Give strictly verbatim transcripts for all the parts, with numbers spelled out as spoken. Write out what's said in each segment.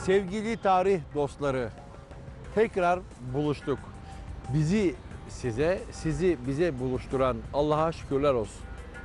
Sevgili tarih dostları, tekrar buluştuk. Bizi size, sizi bize buluşturan Allah'a şükürler olsun.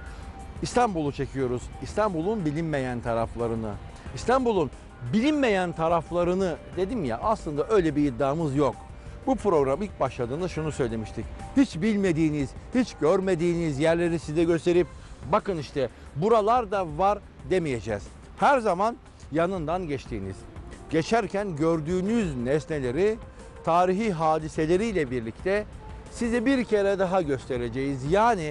İstanbul'u çekiyoruz. İstanbul'un bilinmeyen taraflarını. İstanbul'un bilinmeyen taraflarını dedim ya, aslında öyle bir iddiamız yok. Bu program ilk başladığında şunu söylemiştik. Hiç bilmediğiniz, hiç görmediğiniz yerleri size gösterip bakın işte buralar da var demeyeceğiz. Her zaman yanından geçtiğiniz, geçerken gördüğünüz nesneleri, tarihi hadiseleriyle birlikte size bir kere daha göstereceğiz. Yani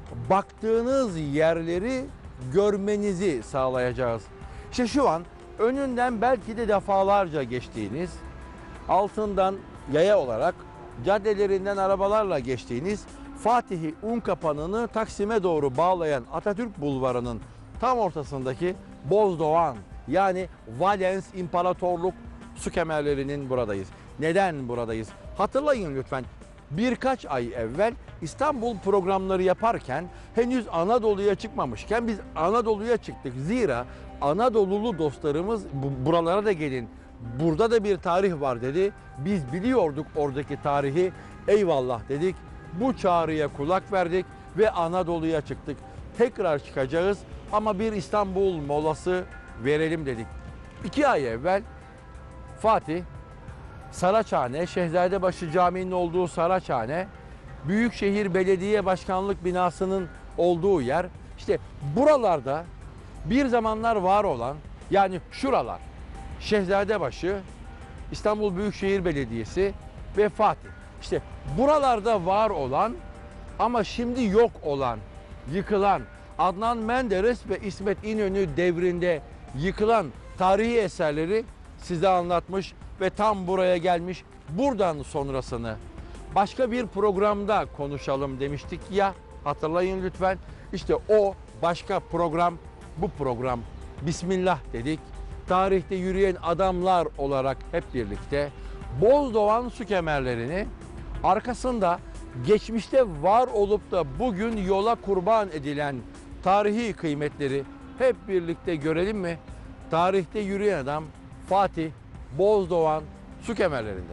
baktığınız yerleri görmenizi sağlayacağız. İşte şu an önünden belki de defalarca geçtiğiniz, altından yaya olarak caddelerinden arabalarla geçtiğiniz Fatih Unkapanı'nı Taksim'e doğru bağlayan Atatürk Bulvarı'nın tam ortasındaki Bozdoğan, yani Valens İmparatorluk su kemerlerinin buradayız. Neden buradayız? Hatırlayın lütfen. Birkaç ay evvel İstanbul programları yaparken henüz Anadolu'ya çıkmamışken biz Anadolu'ya çıktık. Zira Anadolulu dostlarımız buralara da gelin, burada da bir tarih var dedi. Biz biliyorduk oradaki tarihi, eyvallah dedik. Bu çağrıya kulak verdik ve Anadolu'ya çıktık. Tekrar çıkacağız ama bir İstanbul molası verelim dedik. İki ay evvel Fatih, Saraçhane, Şehzadebaşı Camii'nin olduğu Saraçhane, Büyükşehir Belediye Başkanlık binasının olduğu yer, işte buralarda bir zamanlar var olan, yani şuralar, Şehzadebaşı, İstanbul Büyükşehir Belediyesi ve Fatih. İşte buralarda var olan ama şimdi yok olan, yıkılan, Adnan Menderes ve İsmet İnönü devrinde yıkılan tarihi eserleri size anlatmış ve tam buraya gelmiş. Buradan sonrasını başka bir programda konuşalım demiştik ya, hatırlayın lütfen. İşte o başka program, bu program. Bismillah dedik. Tarihte yürüyen adamlar olarak hep birlikte Bozdoğan su kemerlerini, arkasında geçmişte var olup da bugün yola kurban edilen tarihi kıymetleri hep birlikte görelim mi? Tarihte yürüyen adam Fatih Bozdoğan su kemerlerinde.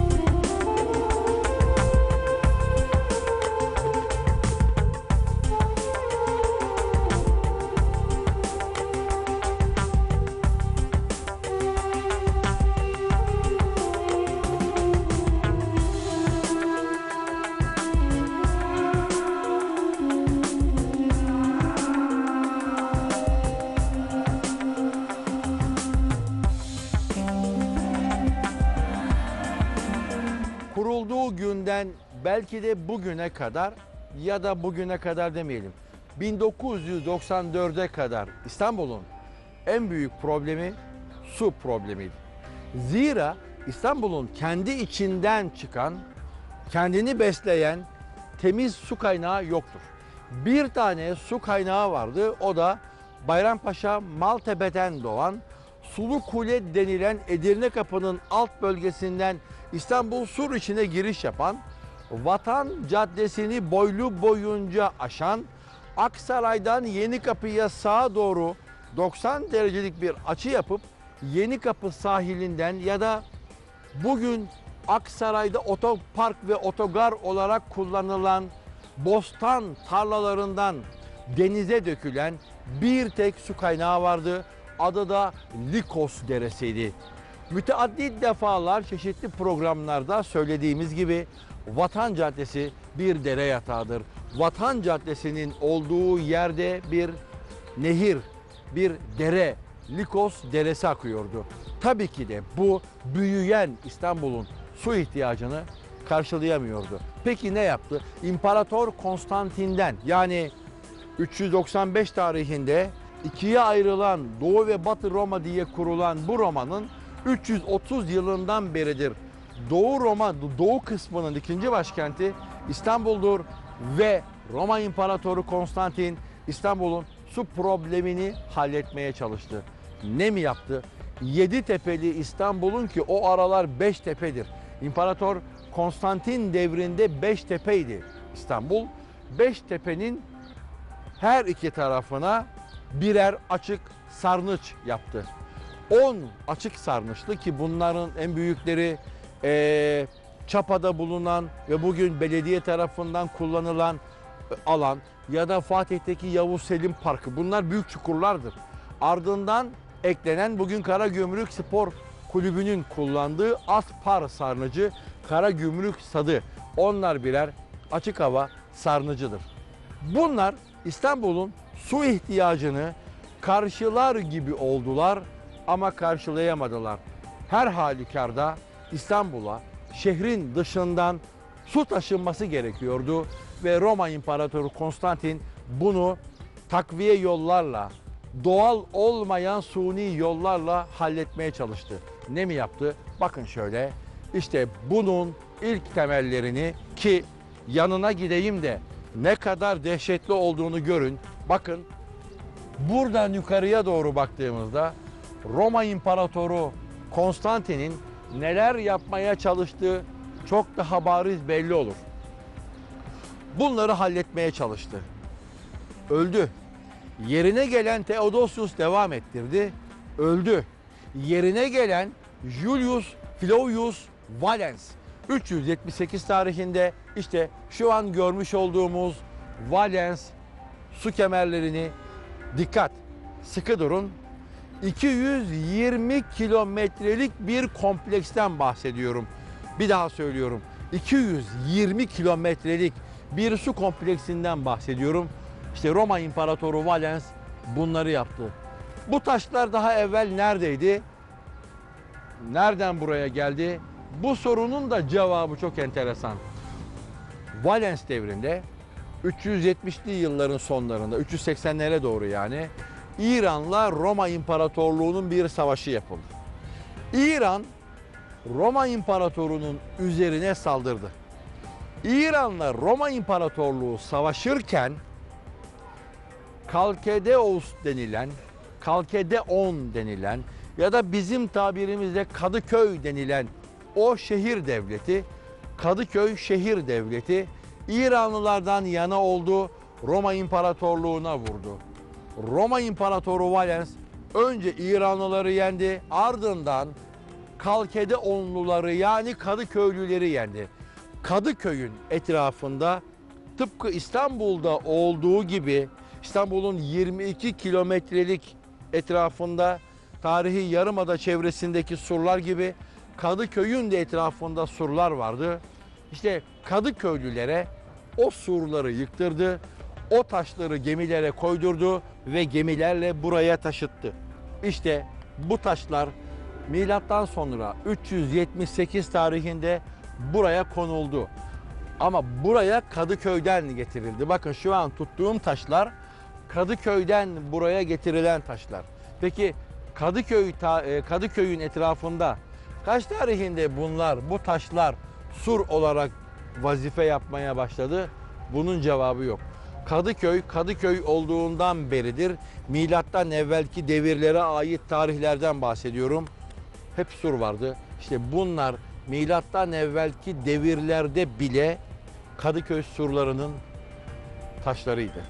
Kurulduğu günden belki de bugüne kadar, ya da bugüne kadar demeyelim, bin dokuz yüz doksan dörde kadar İstanbul'un en büyük problemi su problemiydi. Zira İstanbul'un kendi içinden çıkan, kendini besleyen temiz su kaynağı yoktur. Bir tane su kaynağı vardı, o da Bayrampaşa Maltepe'den doğan Sulu Kule denilen Edirne Kapı'nın alt bölgesinden İstanbul Sur içine giriş yapan, Vatan Caddesi'ni boylu boyunca aşan, Aksaray'dan Yenikapı'ya sağa doğru doksan derecelik bir açı yapıp Yenikapı sahilinden ya da bugün Aksaray'da otopark ve otogar olarak kullanılan bostan tarlalarından denize dökülen bir tek su kaynağı vardı. Adı da Likos Deresi'ydi. Müteaddit defalar çeşitli programlarda söylediğimiz gibi Vatan Caddesi bir dere yatağıdır. Vatan Caddesi'nin olduğu yerde bir nehir, bir dere, Likos Deresi akıyordu. Tabii ki de bu büyüyen İstanbul'un su ihtiyacını karşılayamıyordu. Peki ne yaptı? İmparator Konstantin'den, yani üç yüz doksan beş tarihinde ikiye ayrılan Doğu ve Batı Roma diye kurulan bu Roma'nın üç yüz otuz yılından beridir Doğu Roma, Doğu kısmının ikinci başkenti İstanbul'dur ve Roma İmparatoru Konstantin İstanbul'un su problemini halletmeye çalıştı. Ne mi yaptı? Yeditepe'li İstanbul'un, ki o aralar Beştepe'dir. İmparator Konstantin devrinde Beştepe'ydi İstanbul. Beştepe'nin her iki tarafına birer açık sarnıç yaptı. on açık sarnıçlı ki bunların en büyükleri e, Çapa'da bulunan ve bugün belediye tarafından kullanılan alan ya da Fatih'teki Yavuz Selim Parkı, bunlar büyük çukurlardır. Ardından eklenen bugün Karagümrük Spor Kulübü'nün kullandığı Aspar sarnıcı, Karagümrük Stadı, onlar birer açık hava sarnıcıdır. Bunlar İstanbul'un su ihtiyacını karşılar gibi oldular ama karşılayamadılar. Her halükarda İstanbul'a şehrin dışından su taşınması gerekiyordu ve Roma İmparatoru Konstantin bunu takviye yollarla, doğal olmayan suni yollarla halletmeye çalıştı. Ne mi yaptı? Bakın şöyle, işte bunun ilk temellerini, ki yanına gideyim de ne kadar dehşetli olduğunu görün. Bakın, buradan yukarıya doğru baktığımızda Roma İmparatoru Konstantin'in neler yapmaya çalıştığı çok daha bariz belli olur. Bunları halletmeye çalıştı. Öldü. Yerine gelen Theodosius devam ettirdi. Öldü. Yerine gelen Julius Flavius Valens üç yüz yetmiş sekiz tarihinde işte şu an görmüş olduğumuz Valens su kemerlerini, dikkat, sıkı durun, iki yüz yirmi kilometrelik bir kompleksten bahsediyorum. Bir daha söylüyorum. iki yüz yirmi kilometrelik bir su kompleksinden bahsediyorum. İşte Roma İmparatoru Valens bunları yaptı. Bu taşlar daha evvel neredeydi? Nereden buraya geldi? Bu sorunun da cevabı çok enteresan. Valens devrinde üç yüz yetmişli yılların sonlarında, üç yüz seksenlere doğru yani, İran'la Roma İmparatorluğu'nun bir savaşı yapıldı. İran, Roma İmparatorluğu'nun üzerine saldırdı. İran'la Roma İmparatorluğu savaşırken Kalkedeos denilen, Kalkedeon denilen ya da bizim tabirimizde Kadıköy denilen o şehir devleti, Kadıköy şehir devleti İranlılardan yana oldu, Roma İmparatorluğu'na vurdu. Roma İmparatoru Valens önce İranlıları yendi, ardından Kalkedeonluları yani Kadıköylüleri yendi. Kadıköy'ün etrafında tıpkı İstanbul'da olduğu gibi İstanbul'un yirmi iki kilometrelik etrafında tarihi Yarımada çevresindeki surlar gibi Kadıköy'ün de etrafında surlar vardı. İşte Kadıköylülere o surları yıktırdı, o taşları gemilere koydurdu ve gemilerle buraya taşıttı. İşte bu taşlar milattan sonra üç yüz yetmiş sekiz tarihinde buraya konuldu. Ama buraya Kadıköy'den getirildi. Bakın şu an tuttuğum taşlar Kadıköy'den buraya getirilen taşlar. Peki Kadıköy Kadıköy'ün etrafında kaç tarihinde bunlar, bu taşlar sur olarak vazife yapmaya başladı? Bunun cevabı yok. Kadıköy, Kadıköy olduğundan beridir. Milattan evvelki devirlere ait tarihlerden bahsediyorum. Hep sur vardı. İşte bunlar milattan evvelki devirlerde bile Kadıköy surlarının taşlarıydı.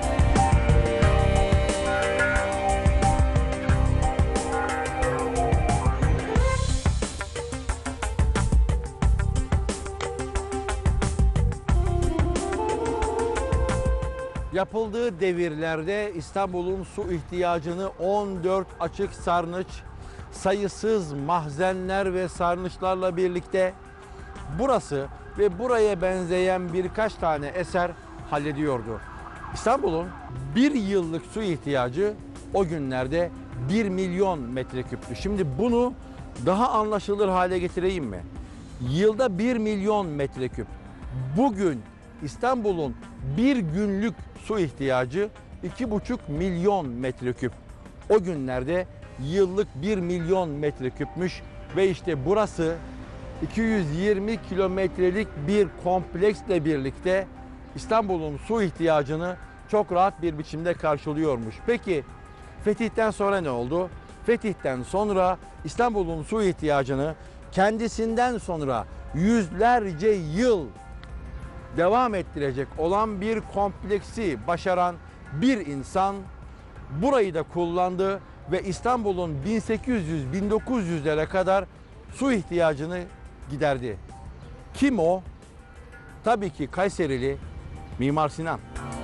Yapıldığı devirlerde İstanbul'un su ihtiyacını on dört açık sarnıç, sayısız mahzenler ve sarnıçlarla birlikte burası ve buraya benzeyen birkaç tane eser hallediyordu. İstanbul'un bir yıllık su ihtiyacı o günlerde bir milyon metreküptü. Şimdi bunu daha anlaşılır hale getireyim mi? Yılda bir milyon metreküp. Bugün İstanbul'un bir günlük su ihtiyacı iki buçuk milyon metreküp. O günlerde yıllık bir milyon metreküpmüş ve işte burası iki yüz yirmi kilometrelik bir kompleksle birlikte İstanbul'un su ihtiyacını çok rahat bir biçimde karşılıyormuş. Peki Fetih'ten sonra ne oldu? Fetih'ten sonra İstanbul'un su ihtiyacını kendisinden sonra yüzlerce yıl devam ettirecek olan bir kompleksi başaran bir insan burayı da kullandı ve İstanbul'un bin sekiz yüz bin dokuz yüzlere kadar su ihtiyacını giderdi. Kim o? Tabii ki Kayserili Mimar Sinan.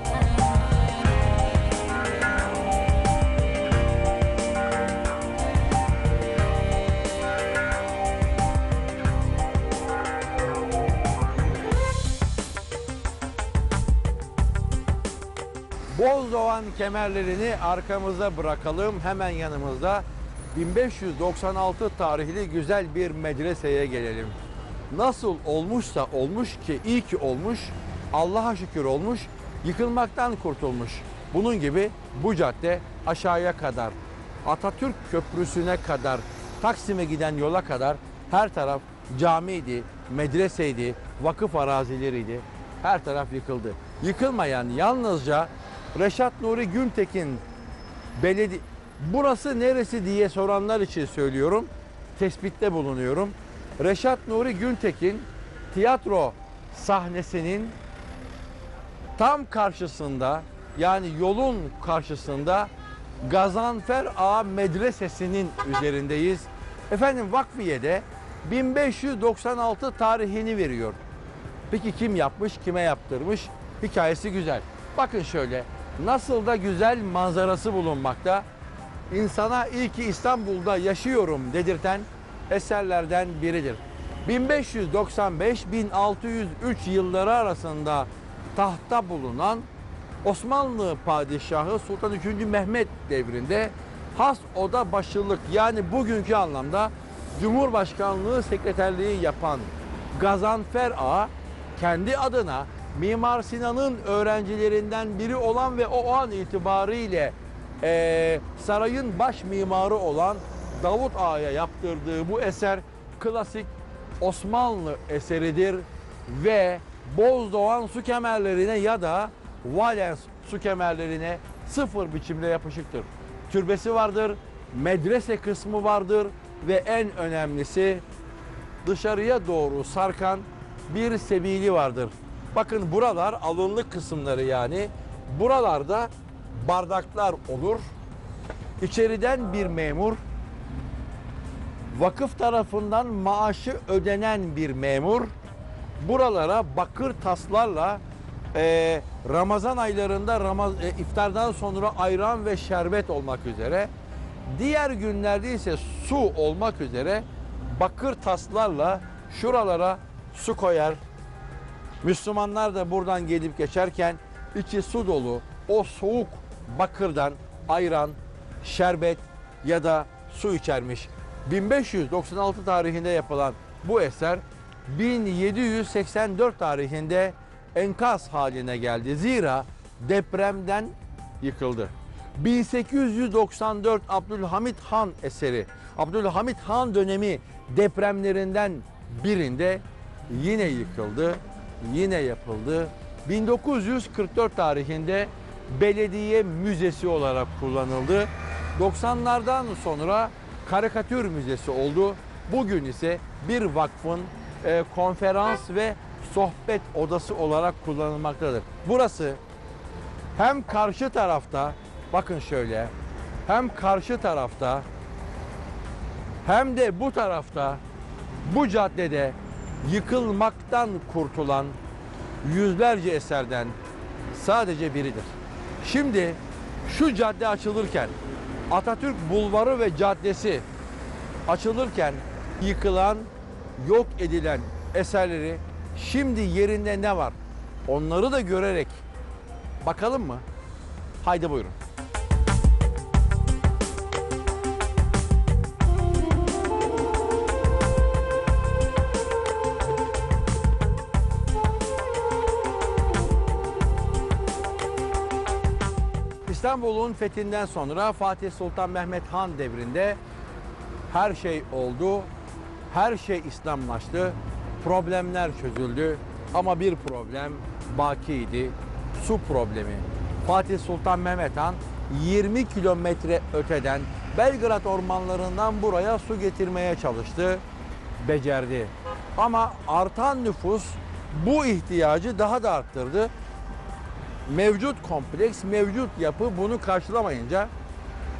Bozdoğan kemerlerini arkamıza bırakalım. Hemen yanımızda bin beş yüz doksan altı tarihli güzel bir medreseye gelelim. Nasıl olmuşsa olmuş ki iyi ki olmuş, Allah'a şükür olmuş, yıkılmaktan kurtulmuş. Bunun gibi bu cadde aşağıya kadar, Atatürk Köprüsü'ne kadar, Taksim'e giden yola kadar her taraf camiydi, medreseydi, vakıf arazileriydi. Her taraf yıkıldı. Yıkılmayan yalnızca Reşat Nuri Güntekin belediye, burası neresi diye soranlar için söylüyorum, tespitte bulunuyorum. Reşat Nuri Güntekin tiyatro sahnesinin tam karşısında, yani yolun karşısında Gazanfer Ağa Medresesi'nin üzerindeyiz. Efendim Vakfiye'de bin beş yüz doksan altı tarihini veriyor. Peki kim yapmış, kime yaptırmış? Hikayesi güzel. Bakın şöyle, nasıl da güzel manzarası bulunmakta. İnsana iyi ki İstanbul'da yaşıyorum dedirten eserlerden biridir. bin beş yüz doksan beş bin altı yüz üç yılları arasında tahtta bulunan Osmanlı Padişahı Sultan üçüncü. Mehmet devrinde has oda başılık, yani bugünkü anlamda Cumhurbaşkanlığı sekreterliği yapan Gazanfer Ağa kendi adına Mimar Sinan'ın öğrencilerinden biri olan ve o an itibariyle e, sarayın baş mimarı olan Davut Ağa'ya yaptırdığı bu eser klasik Osmanlı eseridir ve Bozdoğan su kemerlerine ya da Valens su kemerlerine sıfır biçimde yapışıktır. Türbesi vardır, medrese kısmı vardır ve en önemlisi dışarıya doğru sarkan bir sebili vardır. Bakın buralar alınlık kısımları, yani buralarda bardaklar olur. İçeriden bir memur, vakıf tarafından maaşı ödenen bir memur buralara bakır taslarla e, Ramazan aylarında Ramaz e, iftardan sonra ayran ve şerbet olmak üzere, diğer günlerde ise su olmak üzere bakır taslarla şuralara su koyar. Müslümanlar da buradan gelip geçerken içi su dolu o soğuk bakırdan ayran, şerbet ya da su içermiş. bin beş yüz doksan altı tarihinde yapılan bu eser bin yedi yüz seksen dört tarihinde enkaz haline geldi. Zira depremden yıkıldı. bin sekiz yüz doksan dört Abdülhamit Han eseri. Abdülhamit Han dönemi depremlerinden birinde yine yıkıldı, yine yapıldı. bin dokuz yüz kırk dört tarihinde belediye müzesi olarak kullanıldı. doksanlardan sonra karikatür müzesi oldu. Bugün ise bir vakfın e, konferans ve sohbet odası olarak kullanılmaktadır. Burası hem karşı tarafta, bakın şöyle, hem karşı tarafta hem de bu tarafta, bu caddede yıkılmaktan kurtulan yüzlerce eserden sadece biridir. Şimdi şu cadde açılırken, Atatürk Bulvarı ve Caddesi açılırken yıkılan, yok edilen eserleri şimdi yerinde ne var? Onları da görerek bakalım mı? Haydi buyurun. İstanbul'un fethinden sonra Fatih Sultan Mehmet Han devrinde her şey oldu, her şey İslamlaştı, problemler çözüldü ama bir problem bakiydi, su problemi. Fatih Sultan Mehmet Han yirmi kilometre öteden Belgrad ormanlarından buraya su getirmeye çalıştı, becerdi. Ama artan nüfus bu ihtiyacı daha da arttırdı. Mevcut kompleks, mevcut yapı bunu karşılamayınca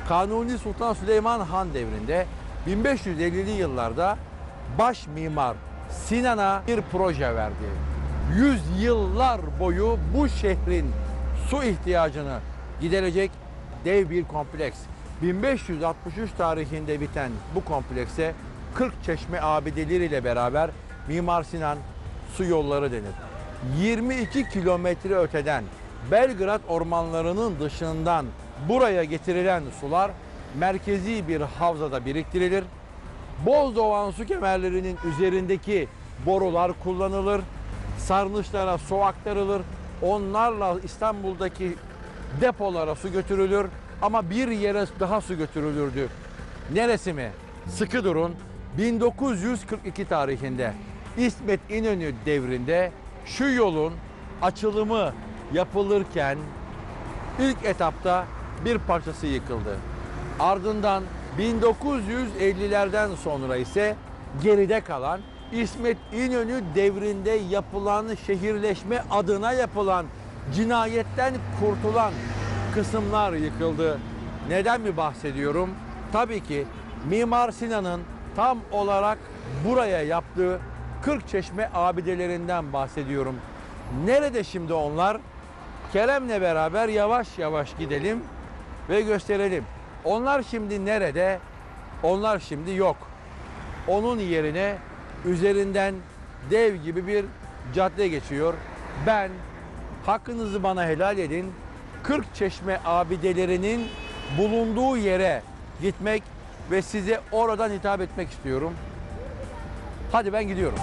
Kanuni Sultan Süleyman Han devrinde bin beş yüz ellili yıllarda baş mimar Sinan'a bir proje verdi. Yüz yıllar boyu bu şehrin su ihtiyacını giderecek dev bir kompleks. bin beş yüz altmış üç tarihinde biten bu komplekse Kırkçeşme abideleriyle beraber Mimar Sinan Su Yolları denir. yirmi iki kilometre öteden Belgrad ormanlarının dışından buraya getirilen sular merkezi bir havzada biriktirilir. Bozdoğan su kemerlerinin üzerindeki borular kullanılır. Sarnıçlara su aktarılır. Onlarla İstanbul'daki depolara su götürülür. Ama bir yere daha su götürülürdü. Neresi mi? Sıkı durun. bin dokuz yüz kırk iki tarihinde İsmet İnönü devrinde şu yolun açılımı yapılırken ilk etapta bir parçası yıkıldı. Ardından bin dokuz yüz ellilerden sonra ise geride kalan İsmet İnönü devrinde yapılan şehirleşme adına yapılan cinayetten kurtulan kısımlar yıkıldı. Neden mi bahsediyorum? Tabii ki Mimar Sinan'ın tam olarak buraya yaptığı Kırkçeşme abidelerinden bahsediyorum. Nerede şimdi onlar? Kerem'le beraber yavaş yavaş gidelim ve gösterelim. Onlar şimdi nerede? Onlar şimdi yok. Onun yerine üzerinden dev gibi bir cadde geçiyor. Ben, hakkınızı bana helal edin, Kırkçeşme abidelerinin bulunduğu yere gitmek ve size oradan hitap etmek istiyorum. Hadi ben gidiyorum.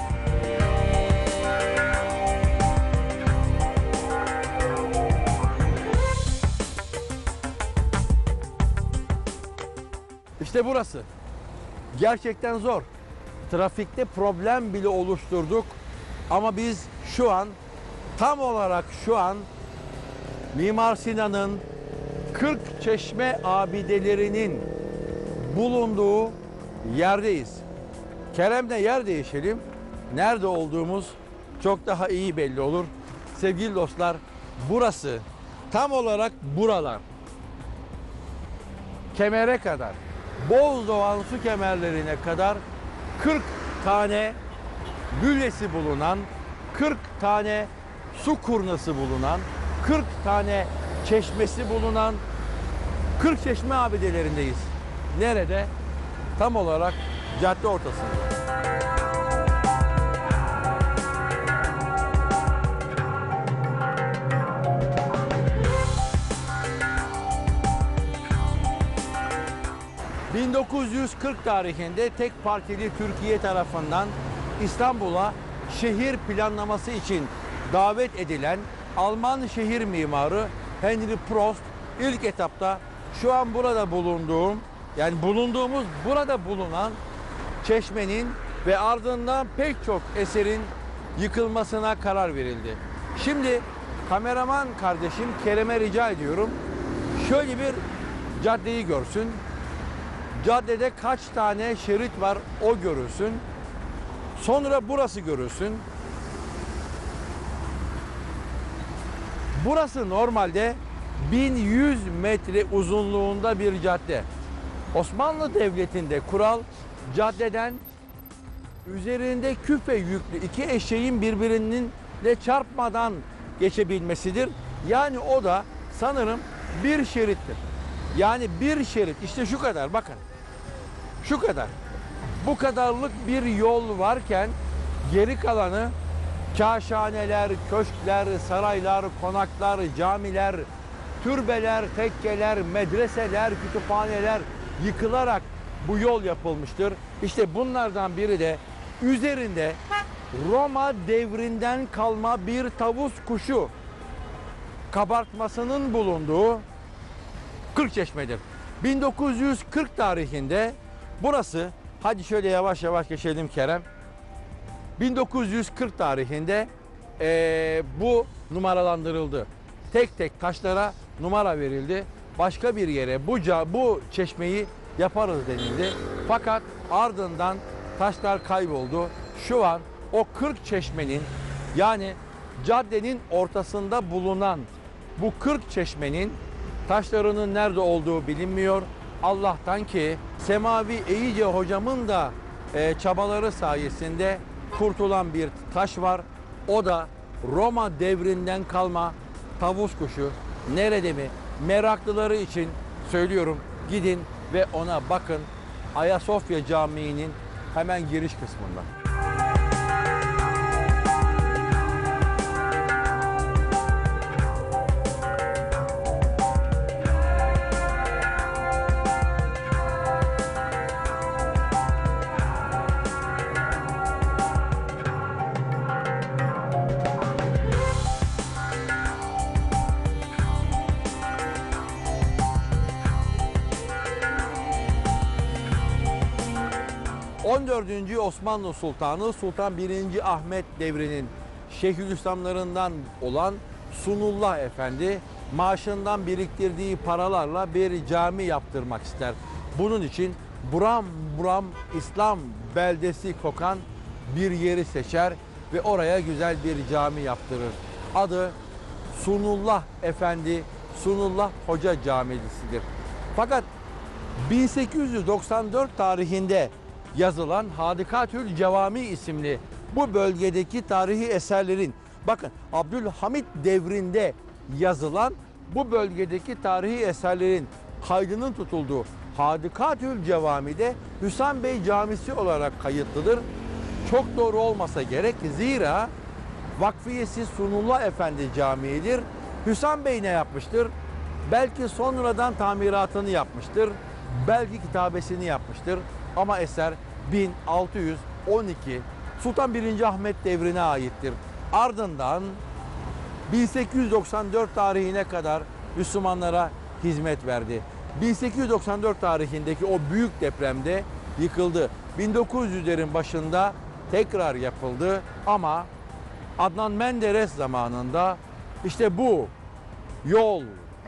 İşte burası. Gerçekten zor. Trafikte problem bile oluşturduk. Ama biz şu an, tam olarak şu an Mimar Sinan'ın Kırkçeşme abidelerinin bulunduğu yerdeyiz. Kerem'le yer değişelim. Nerede olduğumuz çok daha iyi belli olur. Sevgili dostlar, burası, tam olarak buralar, kemere kadar, Bozdoğan su kemerlerine kadar kırk tane büllesi bulunan, kırk tane su kurnası bulunan, kırk tane çeşmesi bulunan Kırkçeşme abidelerindeyiz. Nerede? Tam olarak cadde ortasında. bin dokuz yüz kırk tarihinde tek partili Türkiye tarafından İstanbul'a şehir planlaması için davet edilen Alman şehir mimarı Henry Prost ilk etapta şu an burada bulunduğum, yani bulunduğumuz burada bulunan çeşmenin ve ardından pek çok eserin yıkılmasına karar verildi. Şimdi kameraman kardeşim Kerem'e rica ediyorum, şöyle bir caddeyi görsün. Caddede kaç tane şerit var o görülsün. Sonra burası görülsün. Burası normalde bin yüz metre uzunluğunda bir cadde. Osmanlı Devleti'nde kural caddeden üzerinde küfe yüklü iki eşeğin birbirine çarpmadan geçebilmesidir. Yani o da sanırım bir şerittir. Yani bir şerit işte şu kadar, bakın. Şu kadar. Bu kadarlık bir yol varken geri kalanı kâşhaneler, köşkler, saraylar, konaklar, camiler, türbeler, tekkeler, medreseler, kütüphaneler yıkılarak bu yol yapılmıştır. İşte bunlardan biri de üzerinde Roma devrinden kalma bir tavus kuşu kabartmasının bulunduğu Kırkçeşme'dir. bin dokuz yüz kırk tarihinde burası, hadi şöyle yavaş yavaş geçelim Kerem. bin dokuz yüz kırk tarihinde ee, bu numaralandırıldı. Tek tek taşlara numara verildi. Başka bir yere bu, bu çeşmeyi yaparız denildi. Fakat ardından taşlar kayboldu. Şu an o kırk çeşmenin, yani caddenin ortasında bulunan bu kırk çeşmenin taşlarının nerede olduğu bilinmiyor. Allah'tan ki Semavi Eyice hocamın da e, çabaları sayesinde kurtulan bir taş var. O da Roma devrinden kalma tavus kuşu. Nerede mi? Meraklıları için söylüyorum, gidin ve ona bakın. Ayasofya Camii'nin hemen giriş kısmında. on dördüncü Osmanlı Sultanı Sultan birinci Ahmet devrinin Şeyhülislamlarından olan Sunullah Efendi maaşından biriktirdiği paralarla bir cami yaptırmak ister. Bunun için buram buram İslam beldesi kokan bir yeri seçer ve oraya güzel bir cami yaptırır. Adı Sunullah Efendi, Sunullah Hoca Camisi'dir. Fakat bin sekiz yüz doksan dört tarihinde yazılan Hadikatül Cevami isimli bu bölgedeki tarihi eserlerin, bakın Abdülhamit devrinde yazılan bu bölgedeki tarihi eserlerin kaydının tutulduğu Hadikatül Cevami'de Hüsam Bey Camisi olarak kayıtlıdır. Çok doğru olmasa gerek, zira vakfiyesi Sunullah Efendi Camii'dir. Hüsam Bey ne yapmıştır? Belki sonradan tamiratını yapmıştır, belki kitabesini yapmıştır. Ama eser bin altı yüz on iki Sultan birinci Ahmet devrine aittir. Ardından bin sekiz yüz doksan dört tarihine kadar Müslümanlara hizmet verdi. bin sekiz yüz doksan dört tarihindeki o büyük depremde yıkıldı. bin dokuz yüzlerin başında tekrar yapıldı ama Adnan Menderes zamanında işte bu yol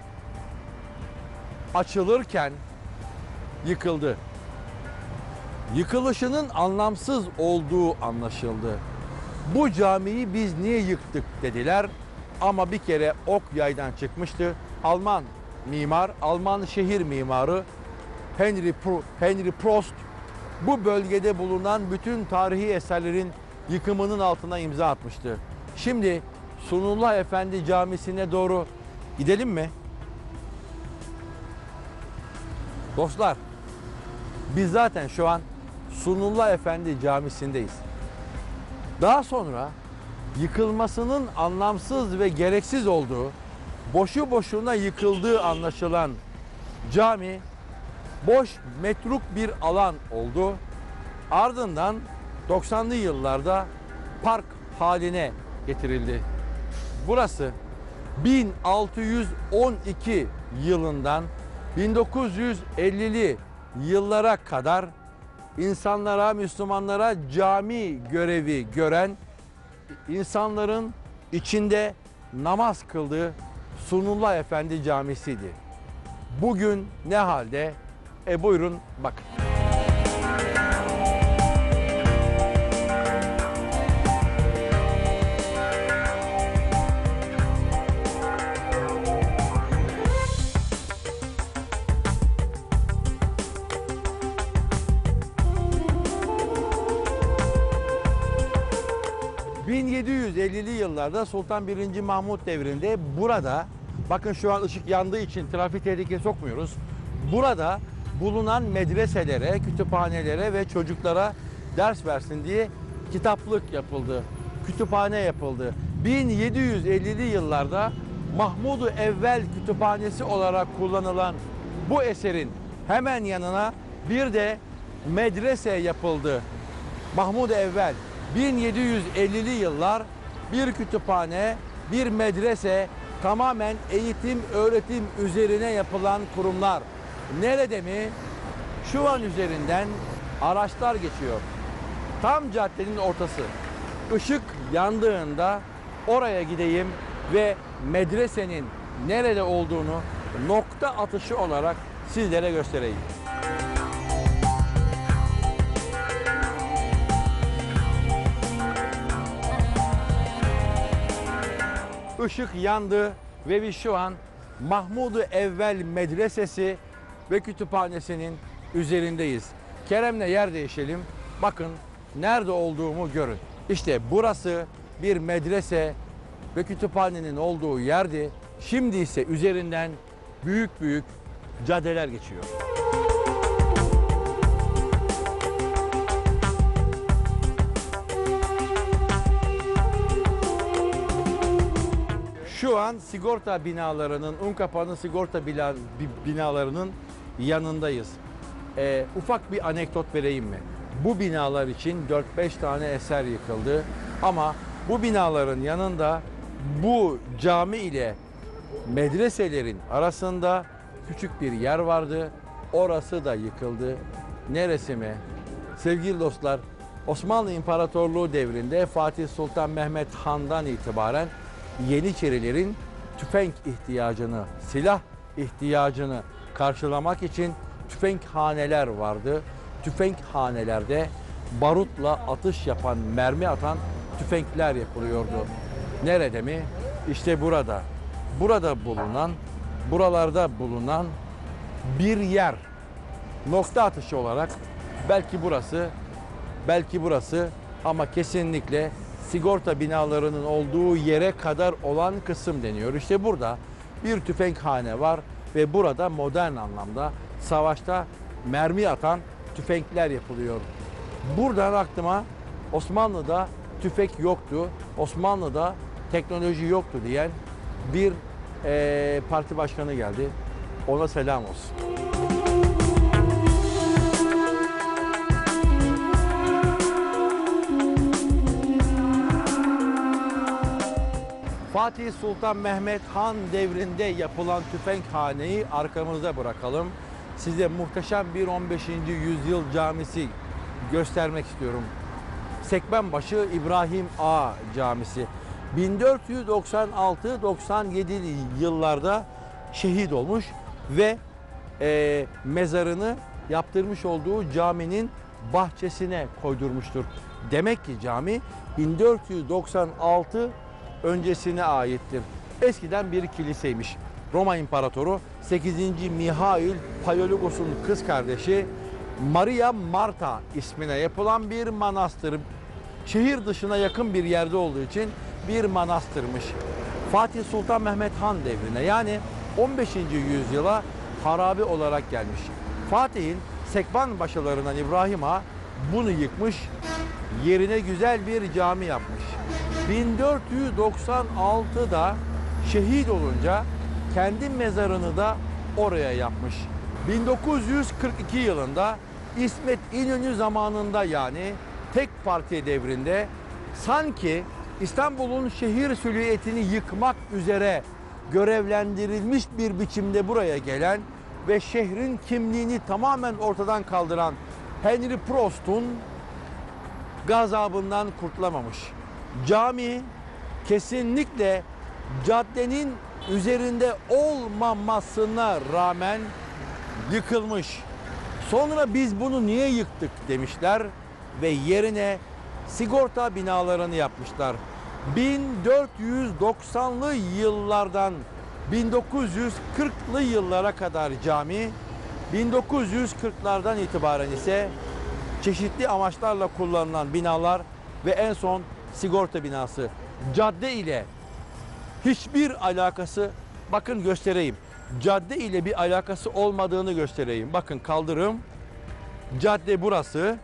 açılırken yıkıldı. Yıkılışının anlamsız olduğu anlaşıldı. Bu camiyi biz niye yıktık dediler ama bir kere ok yaydan çıkmıştı. Alman mimar, Alman şehir mimarı Henry, Pro, Henry Prost bu bölgede bulunan bütün tarihi eserlerin yıkımının altına imza atmıştı. Şimdi Sunullah Efendi Camisi'ne doğru gidelim mi? Dostlar, biz zaten şu an Sunullah Efendi Camisi'ndeyiz. Daha sonra yıkılmasının anlamsız ve gereksiz olduğu, boşu boşuna yıkıldığı anlaşılan cami boş, metruk bir alan oldu. Ardından doksanlı yıllarda park haline getirildi. Burası bin altı yüz on iki yılından bin dokuz yüz ellili yıllara kadar insanlara, Müslümanlara cami görevi gören, insanların içinde namaz kıldığı Sunullah Efendi Camisi'ydi. Bugün ne halde? E buyurun bakın. bin yedi yüz ellili yıllarda Sultan birinci Mahmut devrinde burada, bakın şu an ışık yandığı için trafik tehlikeye sokmuyoruz. Burada bulunan medreselere, kütüphanelere ve çocuklara ders versin diye kitaplık yapıldı, kütüphane yapıldı. bin yedi yüz ellili yıllarda Mahmud-u Evvel Kütüphanesi olarak kullanılan bu eserin hemen yanına bir de medrese yapıldı. Mahmud-u Evvel bin yedi yüz ellili yıllar bir kütüphane, bir medrese, tamamen eğitim, öğretim üzerine yapılan kurumlar. Nerede mi? Şu an üzerinden araçlar geçiyor. Tam caddenin ortası. Işık yandığında oraya gideyim ve medresenin nerede olduğunu nokta atışı olarak sizlere göstereyim. Işık yandı ve biz şu an Mahmud-u Evvel Medresesi ve Kütüphanesi'nin üzerindeyiz. Kerem'le yer değişelim. Bakın nerede olduğumu görün. İşte burası bir medrese ve kütüphanenin olduğu yerdi. Şimdi ise üzerinden büyük büyük caddeler geçiyor. Şu an sigorta binalarının, Unkapanı sigorta binalarının yanındayız. Ee, ufak bir anekdot vereyim mi? Bu binalar için dört beş tane eser yıkıldı. Ama bu binaların yanında bu cami ile medreselerin arasında küçük bir yer vardı. Orası da yıkıldı. Neresi mi? Sevgili dostlar, Osmanlı İmparatorluğu devrinde Fatih Sultan Mehmet Han'dan itibaren Yeniçerilerin tüfek ihtiyacını, silah ihtiyacını karşılamak için tüfekhaneler vardı. Tüfekhanelerde barutla atış yapan, mermi atan tüfekler yapılıyordu. Nerede mi? İşte burada. Burada bulunan, buralarda bulunan bir yer. Nokta atışı olarak belki burası, belki burası ama kesinlikle sigorta binalarının olduğu yere kadar olan kısım deniyor. İşte burada bir tüfekhane var ve burada modern anlamda savaşta mermi atan tüfekler yapılıyor. Buradan aklıma Osmanlı'da tüfek yoktu, Osmanlı'da teknoloji yoktu diyen bir e, parti başkanı geldi. Ona selam olsun. Fatih Sultan Mehmet Han devrinde yapılan tüfekhaneyi arkamızda bırakalım. Size muhteşem bir on beşinci yüzyıl camisi göstermek istiyorum. Sekmenbaşı İbrahim Ağa Camisi. bin dört yüz doksan altı doksan yedi yıllarda şehit olmuş ve e, mezarını yaptırmış olduğu caminin bahçesine koydurmuştur. Demek ki cami bin dört yüz doksan altı öncesine aittir. Eskiden bir kiliseymiş. Roma İmparatoru sekizinci Mihail Palaiologos'un kız kardeşi Maria Marta ismine yapılan bir manastır. Şehir dışına yakın bir yerde olduğu için bir manastırmış. Fatih Sultan Mehmet Han devrine yani on beşinci yüzyıla harabe olarak gelmiş. Fatih'in sekbanbaşılarından İbrahim Ağa bunu yıkmış, yerine güzel bir cami yapmış. bin dört yüz doksan altıda şehit olunca kendi mezarını da oraya yapmış. bin dokuz yüz kırk iki yılında İsmet İnönü zamanında yani tek parti devrinde sanki İstanbul'un şehir silüetini yıkmak üzere görevlendirilmiş bir biçimde buraya gelen ve şehrin kimliğini tamamen ortadan kaldıran Henry Prost'un gazabından kurtulamamış. Cami kesinlikle caddenin üzerinde olmamasına rağmen yıkılmış. Sonra biz bunu niye yıktık demişler ve yerine sigorta binalarını yapmışlar. bin dört yüz doksanlı yıllardan bin dokuz yüz kırklı yıllara kadar cami, bin dokuz yüz kırklardan itibaren ise çeşitli amaçlarla kullanılan binalar ve en son sigorta binası. Cadde ile hiçbir alakası, bakın göstereyim. Cadde ile bir alakası olmadığını göstereyim. Bakın kaldırım, cadde burası.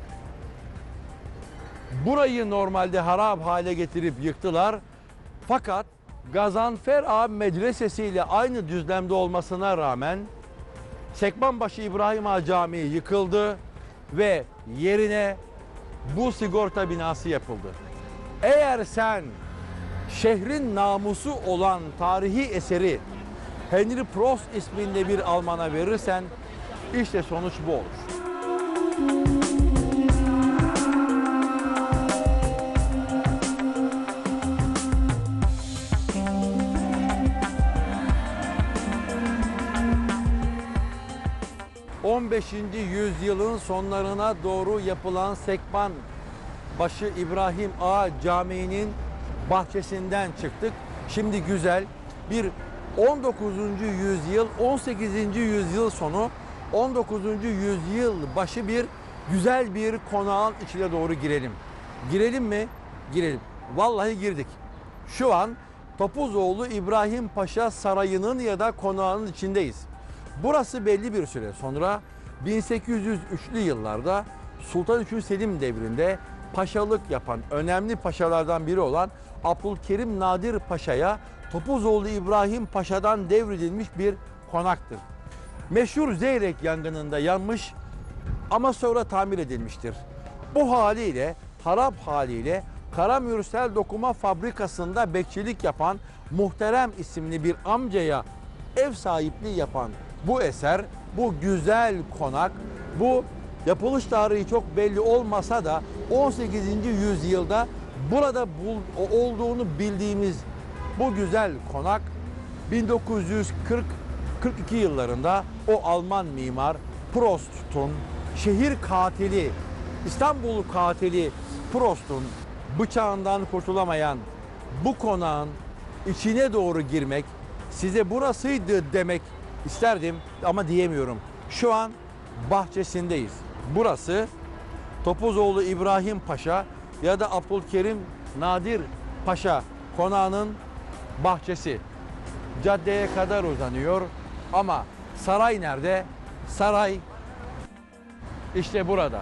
Burayı normalde harap hale getirip yıktılar. Fakat Gazanfer Ağa Medresesi ile aynı düzlemde olmasına rağmen Sekbanbaşı İbrahim Ağa Camii yıkıldı ve yerine bu sigorta binası yapıldı. Eğer sen şehrin namusu olan tarihi eseri Henry Prost isminde bir Alman'a verirsen işte sonuç bu olur. on beşinci yüzyılın sonlarına doğru yapılan Sekbanbaşı İbrahim Ağa Camii'nin bahçesinden çıktık. Şimdi güzel bir on dokuzuncu yüzyıl, on sekizinci yüzyıl sonu, on dokuzuncu yüzyıl başı bir güzel bir konağın içine doğru girelim. Girelim mi? Girelim. Vallahi girdik. Şu an Topuzoğlu İbrahim Paşa Sarayı'nın ya da konağının içindeyiz. Burası belli bir süre sonra bin sekiz yüz üçlü yıllarda Sultan üçüncü. Selim devrinde paşalık yapan önemli paşalardan biri olan Abdülkerim Nadir Paşa'ya Topuzoğlu İbrahim Paşa'dan devredilmiş bir konaktır. Meşhur Zeyrek yangınında yanmış ama sonra tamir edilmiştir. Bu haliyle, harap haliyle Karamürsel Dokuma Fabrikası'nda bekçilik yapan Muhterem isimli bir amcaya ev sahipliği yapan bu eser, bu güzel konak, bu yapılış tarihi çok belli olmasa da on sekizinci yüzyılda burada bul, olduğunu bildiğimiz bu güzel konak bin dokuz yüz kırk kırk iki yıllarında o Alman mimar Prost'un şehir katili, İstanbul katili Prost'un bıçağından kurtulamayan bu konağın içine doğru girmek, size burasıydı demek isterdim ama diyemiyorum. Şu an bahçesindeyiz. Burası Topuzoğlu İbrahim Paşa ya da Abdülkerim Nadir Paşa konağının bahçesi. Caddeye kadar uzanıyor ama saray nerede? Saray işte burada.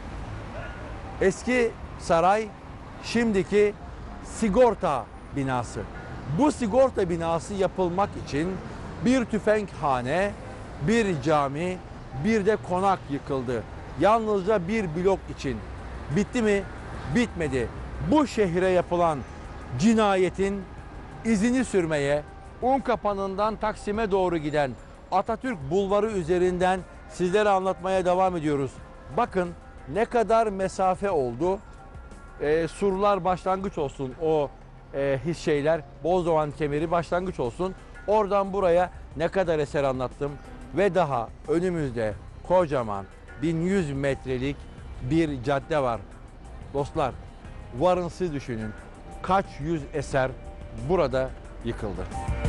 Eski saray, şimdiki sigorta binası. Bu sigorta binası yapılmak için bir tüfenkhane, bir cami, bir de konak yıkıldı. Yalnızca bir blok için. Bitti mi? Bitmedi. Bu şehre yapılan cinayetin izini sürmeye, Unkapanı'ndan Taksim'e doğru giden Atatürk Bulvarı üzerinden sizlere anlatmaya devam ediyoruz. Bakın ne kadar mesafe oldu. E, surlar başlangıç olsun, o e, his şeyler, Bozdoğan kemeri başlangıç olsun. Oradan buraya ne kadar eser anlattım ve daha önümüzde kocaman bin yüz metrelik bir cadde var. Dostlar, varın siz düşünün kaç yüz eser burada yıkıldı.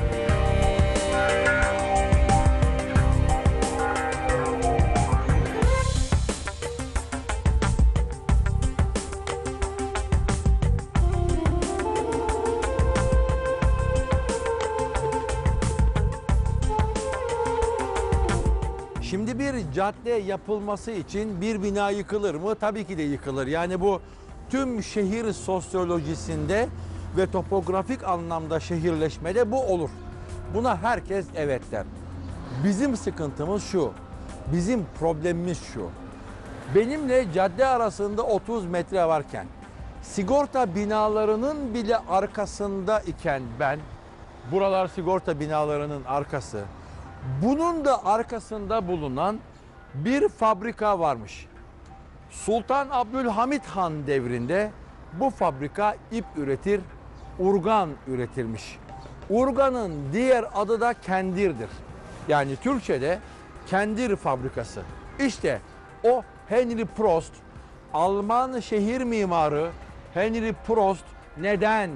Şimdi bir cadde yapılması için bir bina yıkılır mı? Tabii ki de yıkılır. Yani bu tüm şehir sosyolojisinde ve topografik anlamda şehirleşmede bu olur. Buna herkes evet der. Bizim sıkıntımız şu, bizim problemimiz şu. Benimle cadde arasında otuz metre varken, sigorta binalarının bile arkasında iken ben, buralar sigorta binalarının arkası, bunun da arkasında bulunan bir fabrika varmış. Sultan Abdülhamit Han devrinde bu fabrika ip üretir, urgan üretilmiş. Urganın diğer adı da kendirdir. Yani Türkçe'de kendir fabrikası. İşte o Henry Prost, Alman şehir mimarı Henry Prost neden,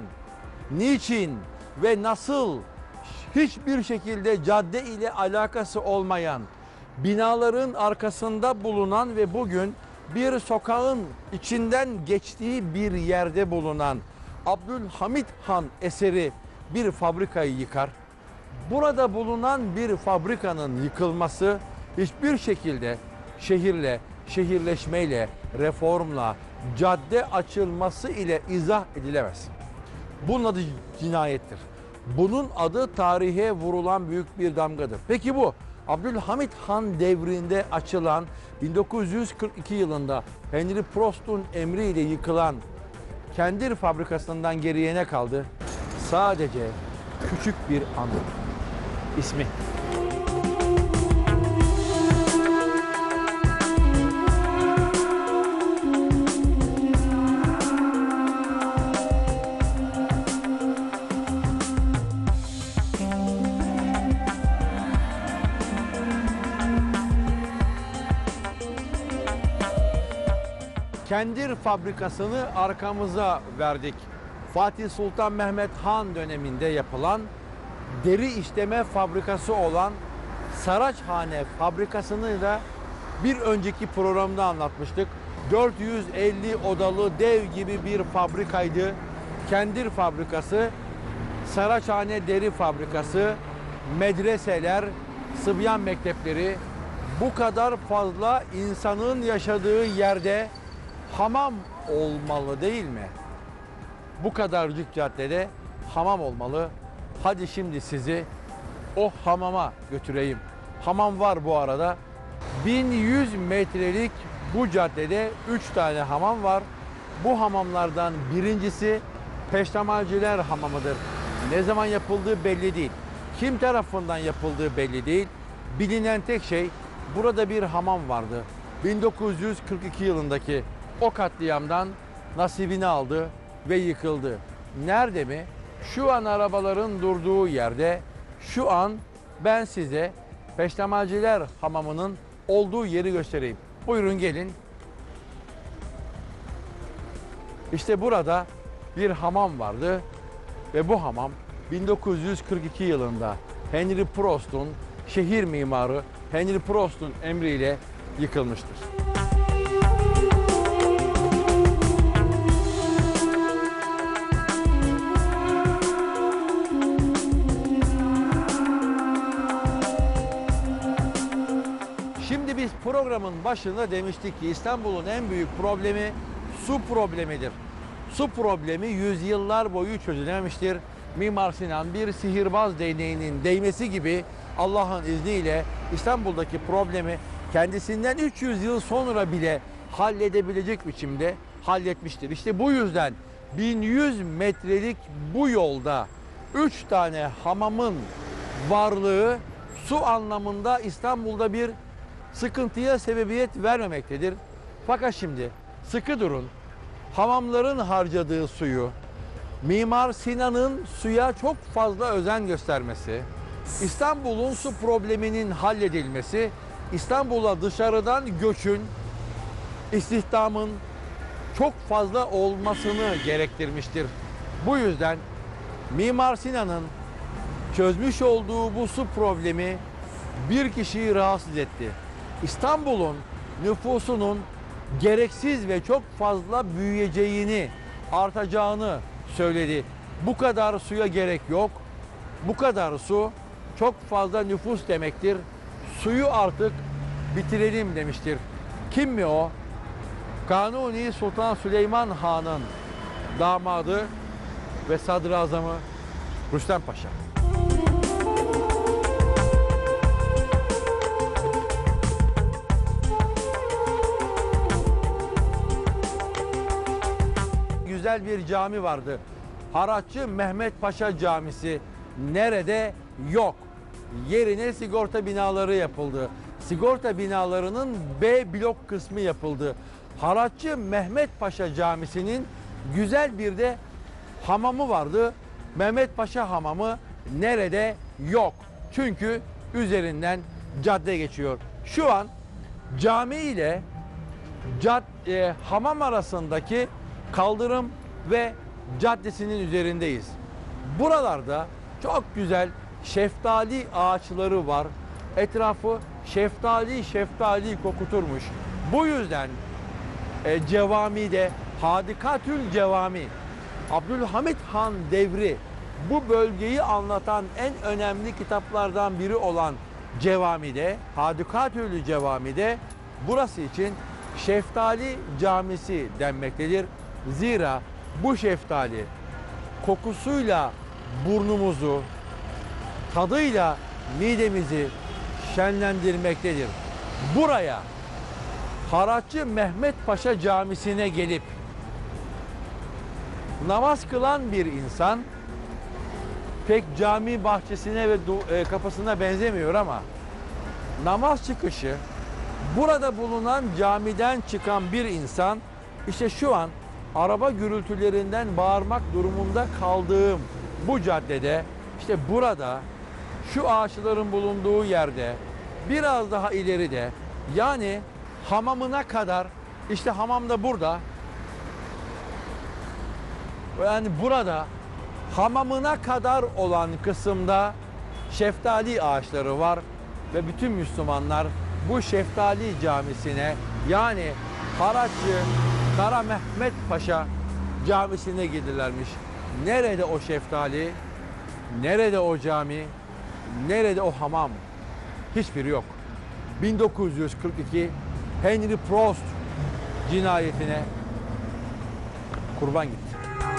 niçin ve nasıl hiçbir şekilde cadde ile alakası olmayan binaların arkasında bulunan ve bugün bir sokağın içinden geçtiği bir yerde bulunan Abdülhamit Han eseri bir fabrikayı yıkar. Burada bulunan bir fabrikanın yıkılması hiçbir şekilde şehirle, şehirleşmeyle, reformla, cadde açılması ile izah edilemez. Bunun adı cinayettir. Bunun adı tarihe vurulan büyük bir damgadır. Peki bu Abdülhamit Han devrinde açılan bin dokuz yüz kırk iki yılında Henry Prost'un emriyle yıkılan kendir fabrikasından geriye ne kaldı? Sadece küçük bir anı. İsmi. Kendir fabrikasını arkamıza verdik. Fatih Sultan Mehmet Han döneminde yapılan deri işleme fabrikası olan Saraçhane fabrikasını da bir önceki programda anlatmıştık. dört yüz elli odalı dev gibi bir fabrikaydı. Kendir fabrikası, Saraçhane deri fabrikası, medreseler, Sıbyan mektepleri, bu kadar fazla insanın yaşadığı yerde hamam olmalı değil mi? Bu kadarcık caddede hamam olmalı. Hadi şimdi sizi o hamama götüreyim. Hamam var bu arada. bin yüz metrelik bu caddede üç tane hamam var. Bu hamamlardan birincisi Peştemalciler Hamamı'dır. Ne zaman yapıldığı belli değil. Kim tarafından yapıldığı belli değil. Bilinen tek şey, burada bir hamam vardı. bin dokuz yüz kırk iki yılındaki o katliamdan nasibini aldı ve yıkıldı. Nerede mi? Şu an arabaların durduğu yerde, şu an ben size Peştemalciler Hamamı'nın olduğu yeri göstereyim. Buyurun gelin. İşte burada bir hamam vardı ve bu hamam bin dokuz yüz kırk iki yılında Henry Prost'un, şehir mimarı Henry Prost'un emriyle yıkılmıştır. Şimdi biz programın başında demiştik ki İstanbul'un en büyük problemi su problemidir. Su problemi yüzyıllar boyu çözülememiştir. Mimar Sinan bir sihirbaz değneğinin değmesi gibi Allah'ın izniyle İstanbul'daki problemi kendisinden üç yüz yıl sonra bile halledebilecek biçimde halletmiştir. İşte bu yüzden bin yüz metrelik bu yolda üç tane hamamın varlığı su anlamında İstanbul'da bir sıkıntıya sebebiyet vermemektedir. Fakat şimdi sıkı durun. Hamamların harcadığı suyu, Mimar Sinan'ın suya çok fazla özen göstermesi, İstanbul'un su probleminin halledilmesi, İstanbul'a dışarıdan göçün, istihdamın çok fazla olmasını gerektirmiştir. Bu yüzden Mimar Sinan'ın çözmüş olduğu bu su problemi bir kişiyi rahatsız etti. İstanbul'un nüfusunun gereksiz ve çok fazla büyüyeceğini, artacağını söyledi. Bu kadar suya gerek yok. Bu kadar su çok fazla nüfus demektir. Suyu artık bitirelim demiştir. Kim mi o? Kanuni Sultan Süleyman Han'ın damadı ve sadrazamı Rüstem Paşa. Güzel bir cami vardı. Haratçı Mehmet Paşa Camisi. Nerede? Yok. Yerine sigorta binaları yapıldı. Sigorta binalarının B blok kısmı yapıldı. Haratçı Mehmet Paşa Camisi'nin güzel bir de hamamı vardı. Mehmet Paşa Hamamı nerede? Yok. Çünkü üzerinden cadde geçiyor. Şu an cami ile cad, e, hamam arasındaki kaldırım ve caddesinin üzerindeyiz. Buralarda çok güzel şeftali ağaçları var. Etrafı şeftali şeftali kokuturmuş. Bu yüzden e, Cevami'de Hadikatül Cevami, Abdülhamit Han devri bu bölgeyi anlatan en önemli kitaplardan biri olan Cevami'de, Hadikatül Cevami'de burası için Şeftali Camisi denmektedir. Zira bu şeftali kokusuyla burnumuzu, tadıyla midemizi şenlendirmektedir. Buraya Haratçı Mehmet Paşa Camisi'ne gelip namaz kılan bir insan pek cami bahçesine ve kapısına benzemiyor ama namaz çıkışı burada bulunan camiden çıkan bir insan işte şu an araba gürültülerinden bağırmak durumunda kaldığım bu caddede işte burada şu ağaçların bulunduğu yerde biraz daha ileride yani hamamına kadar işte hamam da burada yani burada hamamına kadar olan kısımda şeftali ağaçları var ve bütün Müslümanlar bu şeftali camisine, yani Karaçı Kara Mehmet Paşa camisine gidilermiş. Nerede o şeftali? Nerede o cami? Nerede o hamam? Hiçbiri yok. bin dokuz yüz kırk iki Henry Prost cinayetine kurban gitti.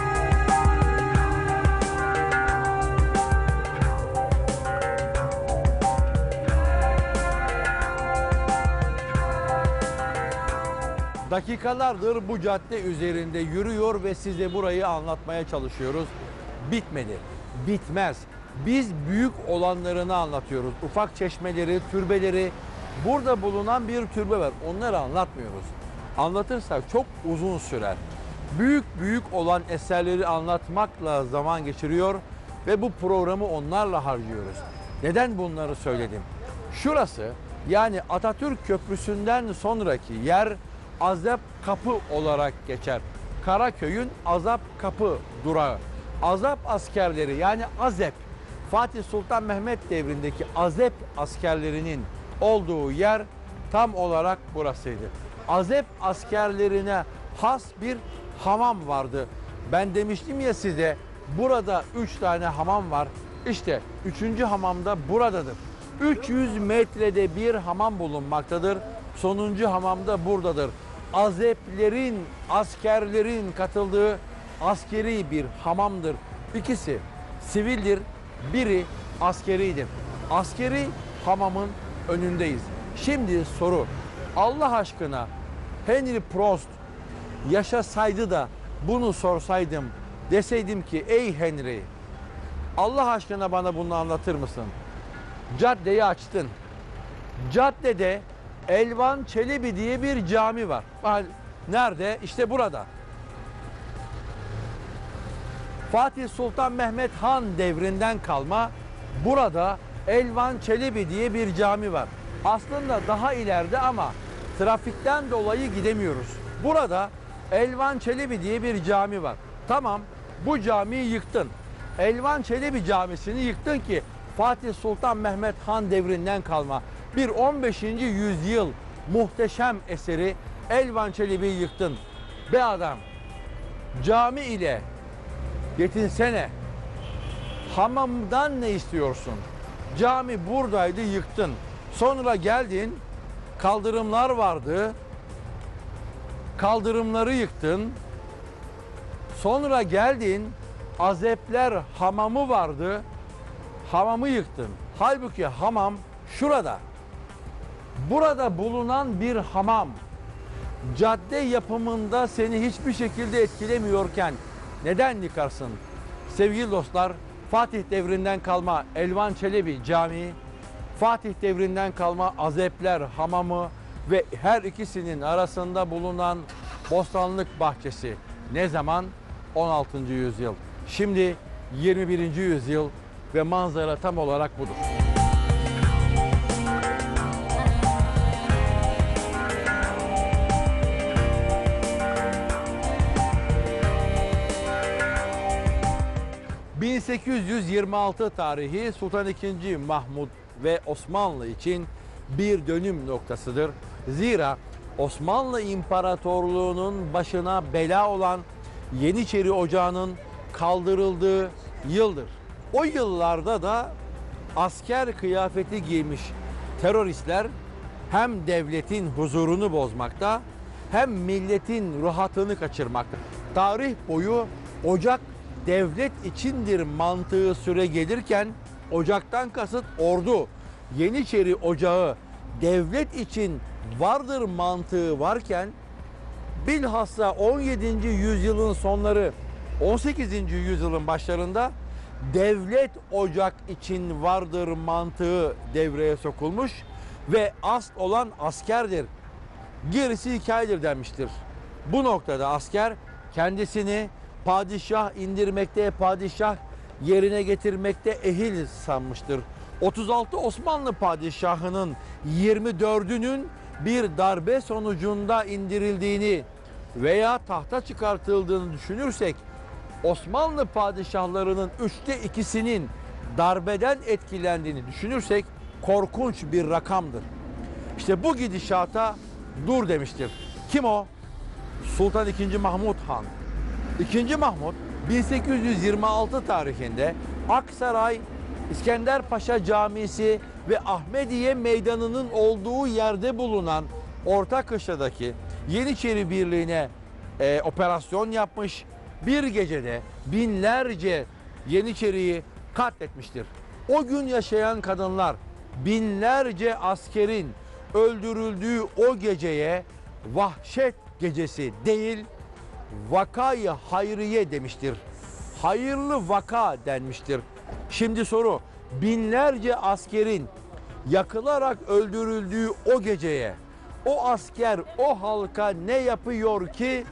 Dakikalardır bu cadde üzerinde yürüyor ve size burayı anlatmaya çalışıyoruz. Bitmedi, bitmez. Biz büyük olanlarını anlatıyoruz. Ufak çeşmeleri, türbeleri, burada bulunan bir türbe var. Onları anlatmıyoruz. Anlatırsak çok uzun sürer. Büyük büyük olan eserleri anlatmakla zaman geçiriyor ve bu programı onlarla harcıyoruz. Neden bunları söyledim? Şurası, yani Atatürk Köprüsü'nden sonraki yer Azap Kapı olarak geçer. Karaköy'ün Azap Kapı durağı. Azap askerleri, yani Azep, Fatih Sultan Mehmet devrindeki Azep askerlerinin olduğu yer tam olarak burasıydı. Azep askerlerine has bir hamam vardı. Ben demiştim ya size, burada üç tane hamam var. İşte üçüncü hamam da buradadır. üç yüz metrede bir hamam bulunmaktadır. Sonuncu hamam da buradadır. Azeplerin, askerlerin katıldığı askeri bir hamamdır. İkisi sivildir, biri askeridir. Askeri hamamın önündeyiz. Şimdi soru, Allah aşkına Henry Prost yaşasaydı da bunu sorsaydım, deseydim ki ey Henry, Allah aşkına bana bunu anlatır mısın? Caddeyi açtın. Caddede Elvan Çelebi diye bir cami var. Nerede? İşte burada. Fatih Sultan Mehmet Han devrinden kalma burada Elvan Çelebi diye bir cami var. Aslında daha ileride ama trafikten dolayı gidemiyoruz. Burada Elvan Çelebi diye bir cami var. Tamam, bu camiyi yıktın. Elvan Çelebi Camisi'ni yıktın ki Fatih Sultan Mehmet Han devrinden kalma bir on beşinci yüzyıl muhteşem eseri Elvan Çelebi'yi yıktın. Be adam, cami ile yetinsene. Hamamdan ne istiyorsun? Cami buradaydı, yıktın. Sonra geldin, kaldırımlar vardı. Kaldırımları yıktın. Sonra geldin, Azepler hamamı vardı. Hamamı yıktın. Halbuki hamam şurada. Burada bulunan bir hamam cadde yapımında seni hiçbir şekilde etkilemiyorken neden yıkarsın? Sevgili dostlar, Fatih devrinden kalma Elvan Çelebi Camii, Fatih devrinden kalma Azepler Hamamı ve her ikisinin arasında bulunan Bostanlık Bahçesi. Ne zaman? on altıncı yüzyıl. Şimdi yirmi birinci yüzyıl ve manzara tam olarak budur. bin sekiz yüz yirmi altı tarihi Sultan ikinci. Mahmud ve Osmanlı için bir dönüm noktasıdır. Zira Osmanlı İmparatorluğu'nun başına bela olan Yeniçeri Ocağı'nın kaldırıldığı yıldır. O yıllarda da asker kıyafeti giymiş teröristler hem devletin huzurunu bozmakta hem milletin rahatını kaçırmakta. Tarih boyu ocak devlet içindir mantığı süre gelirken ocaktan kasıt ordu, Yeniçeri Ocağı devlet için vardır mantığı varken bilhassa on yedinci yüzyılın sonları, on sekizinci yüzyılın başlarında devlet ocak için vardır mantığı devreye sokulmuş ve asıl olan askerdir. Gerisi hikayedir denmiştir. Bu noktada asker kendisini padişah indirmekte, padişah yerine getirmekte ehil sanmıştır. otuz altı Osmanlı padişahının yirmi dördünün bir darbe sonucunda indirildiğini veya tahta çıkartıldığını düşünürsek Osmanlı padişahlarının üçte ikisinin darbeden etkilendiğini düşünürsek korkunç bir rakamdır. İşte bu gidişata dur demiştir. Kim o? Sultan ikinci. Mahmud Han. ikinci. Mahmud bin sekiz yüz yirmi altı tarihinde Aksaray, İskenderpaşa Camisi ve Ahmediye Meydanı'nın olduğu yerde bulunan Ortakışla'daki Yeniçeri Birliği'ne e, operasyon yapmış. Bir gecede binlerce Yeniçeri'yi katletmiştir. O gün yaşayan kadınlar binlerce askerin öldürüldüğü o geceye vahşet gecesi değil, vakayı hayriye demiştir. Hayırlı vaka denmiştir. Şimdi soru, binlerce askerin yakılarak öldürüldüğü o geceye o asker o halka ne yapıyor ki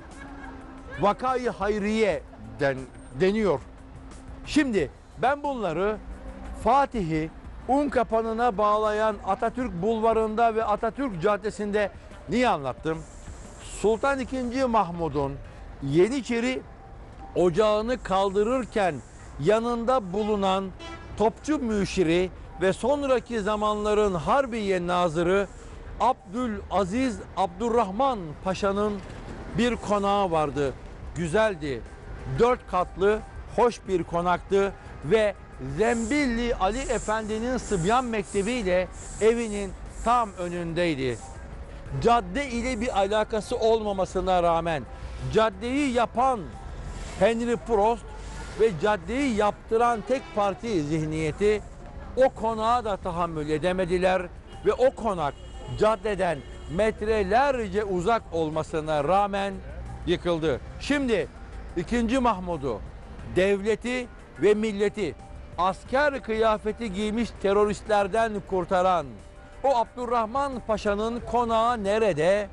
vakayı hayriye den, deniyor. Şimdi ben bunları Fatih'i Unkapanı'na bağlayan Atatürk Bulvarı'nda ve Atatürk Caddesi'nde niye anlattım? Sultan ikinci. Mahmud'un Yeniçeri ocağını kaldırırken yanında bulunan topçu müşiri ve sonraki zamanların Harbiye Nazırı Abdülaziz Abdurrahman Paşa'nın bir konağı vardı. Güzeldi. Dört katlı hoş bir konaktı ve Zembilli Ali Efendi'nin Sıbyan Mektebi ile evinin tam önündeydi. Cadde ile bir alakası olmamasına rağmen caddeyi yapan Henry Prost ve caddeyi yaptıran tek parti zihniyeti o konağa da tahammül edemediler ve o konak caddeden metrelerce uzak olmasına rağmen yıkıldı. Şimdi ikinci. Mahmud'u, devleti ve milleti asker kıyafeti giymiş teröristlerden kurtaran o Abdurrahman Paşa'nın konağı nerede?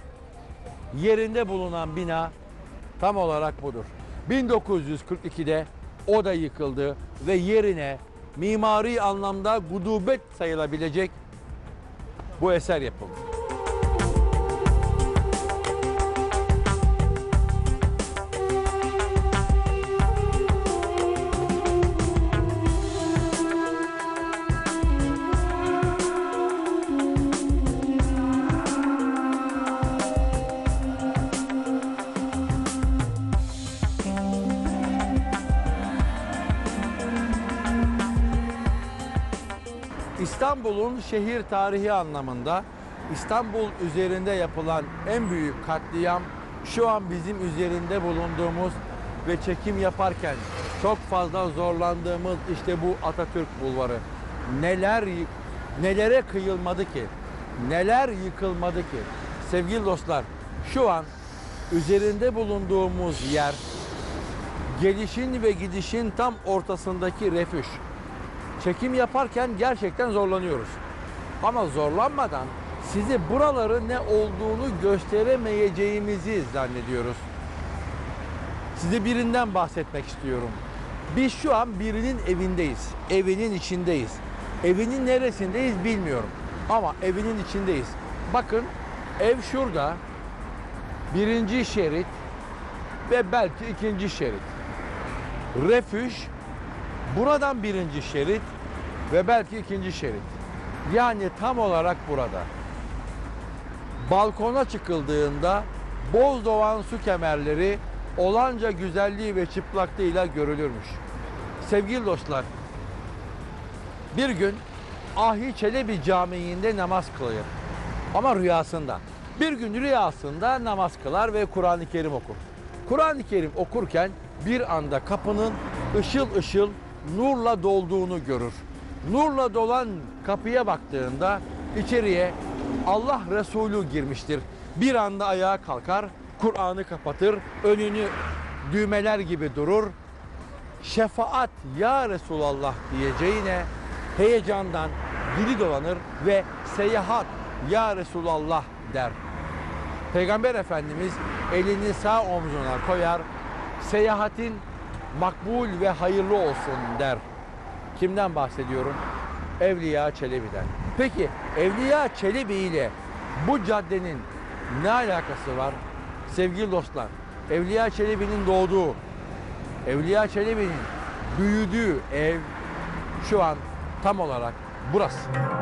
Yerinde bulunan bina tam olarak budur. bin dokuz yüz kırk iki'de o da yıkıldı ve yerine mimari anlamda gudubet sayılabilecek bu eser yapıldı. İstanbul'un şehir tarihi anlamında İstanbul üzerinde yapılan en büyük katliam şu an bizim üzerinde bulunduğumuz ve çekim yaparken çok fazla zorlandığımız işte bu Atatürk Bulvarı. Neler nelere kıyılmadı ki? Neler yıkılmadı ki? Sevgili dostlar, şu an üzerinde bulunduğumuz yer gelişin ve gidişin tam ortasındaki refüj. Çekim yaparken gerçekten zorlanıyoruz. Ama zorlanmadan size buraların ne olduğunu gösteremeyeceğimizi zannediyoruz. Size birinden bahsetmek istiyorum. Biz şu an birinin evindeyiz. Evinin içindeyiz. Evinin neresindeyiz bilmiyorum. Ama evinin içindeyiz. Bakın ev şurada. Birinci şerit ve belki ikinci şerit. Refüj buradan birinci şerit ve belki ikinci şerit. Yani tam olarak burada. Balkona çıkıldığında Bozdoğan su kemerleri olanca güzelliği ve çıplaklığıyla görülürmüş. Sevgili dostlar, bir gün Ahi Çelebi Camii'nde namaz kılıyor. Ama rüyasında. Bir gün rüyasında namaz kılar ve Kur'an-ı Kerim okur. Kur'an-ı Kerim okurken bir anda kapının ışıl ışıl nurla dolduğunu görür. Nurla dolan kapıya baktığında içeriye Allah Resulü girmiştir. Bir anda ayağa kalkar, Kur'an'ı kapatır, önünü düğmeler gibi durur. Şefaat ya Resulallah diyeceğine heyecandan dili dolanır ve seyahat ya Resulallah der. Peygamber Efendimiz elini sağ omzuna koyar, seyahatin makbul ve hayırlı olsun der. Kimden bahsediyorum? Evliya Çelebi'den. Peki Evliya Çelebi ile bu caddenin ne alakası var? Sevgili dostlar, Evliya Çelebi'nin doğduğu, Evliya Çelebi'nin büyüdüğü ev şu an tam olarak burası.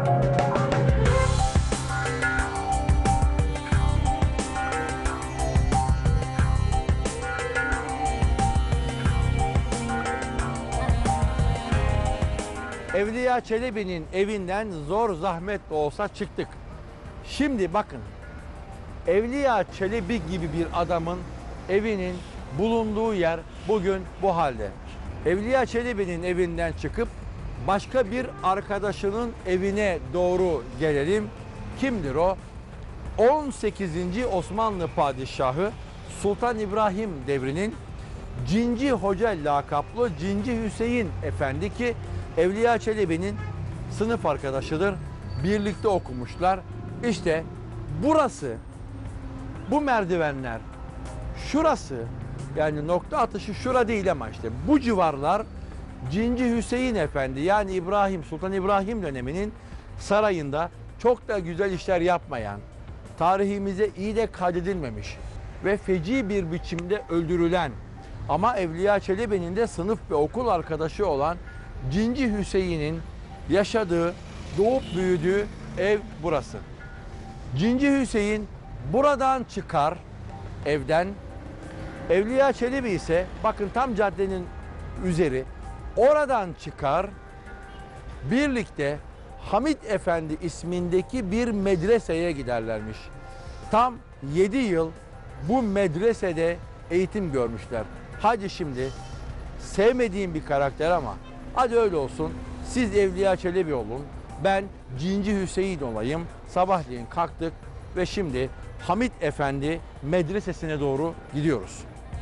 Evliya Çelebi'nin evinden zor zahmet de olsa çıktık. Şimdi bakın, Evliya Çelebi gibi bir adamın evinin bulunduğu yer bugün bu halde. Evliya Çelebi'nin evinden çıkıp başka bir arkadaşının evine doğru gelelim. Kimdir o? on sekizinci Osmanlı Padişahı Sultan İbrahim devrinin Cinci Hoca lakaplı Cinci Hüseyin Efendi ki Evliya Çelebi'nin sınıf arkadaşıdır. Birlikte okumuşlar. İşte burası, bu merdivenler, şurası, yani nokta atışı şura değil ama işte bu civarlar Cinci Hüseyin Efendi yani İbrahim, Sultan İbrahim döneminin sarayında çok da güzel işler yapmayan, tarihimize iyi de kaydedilmemiş ve feci bir biçimde öldürülen ama Evliya Çelebi'nin de sınıf ve okul arkadaşı olan Cinci Hüseyin'in yaşadığı, doğup büyüdüğü ev burası. Cinci Hüseyin buradan çıkar, evden. Evliya Çelebi ise bakın tam caddenin üzeri, oradan çıkar. Birlikte Hamit Efendi ismindeki bir medreseye giderlermiş. Tam yedi yıl bu medresede eğitim görmüşler. Hadi şimdi sevmediğim bir karakter ama hadi öyle olsun. Siz Evliya Çelebi olun. Ben Cinci Hüseyin olayım. Sabahleyin kalktık ve şimdi Hamit Efendi medresesine doğru gidiyoruz.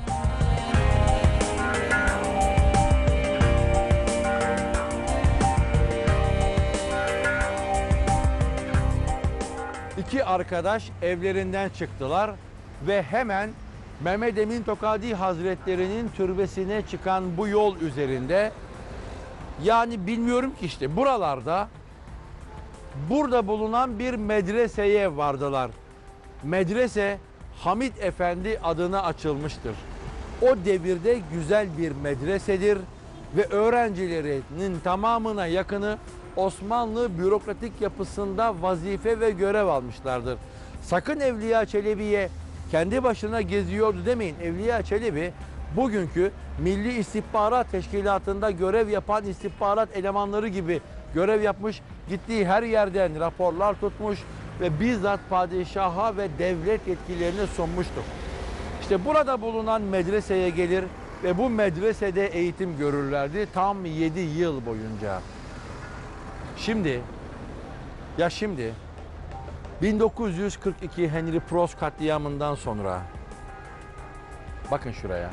İki arkadaş evlerinden çıktılar ve hemen Mehmed Emin Tokadi Hazretleri'nin türbesine çıkan bu yol üzerinde, yani bilmiyorum ki işte buralarda, burada bulunan bir medreseye vardılar. Medrese Hamit Efendi adına açılmıştır. O devirde güzel bir medresedir ve öğrencilerinin tamamına yakını Osmanlı bürokratik yapısında vazife ve görev almışlardır. Sakın Evliya Çelebi'ye kendi başına geziyordu demeyin. Evliya Çelebi bugünkü Milli İstihbarat Teşkilatı'nda görev yapan istihbarat elemanları gibi görev yapmış, gittiği her yerden raporlar tutmuş ve bizzat padişaha ve devlet yetkililerine sunmuştur. İşte burada bulunan medreseye gelir ve bu medresede eğitim görürlerdi tam yedi yıl boyunca. Şimdi, ya şimdi bin dokuz yüz kırk iki Henry Prost katliamından sonra bakın şuraya.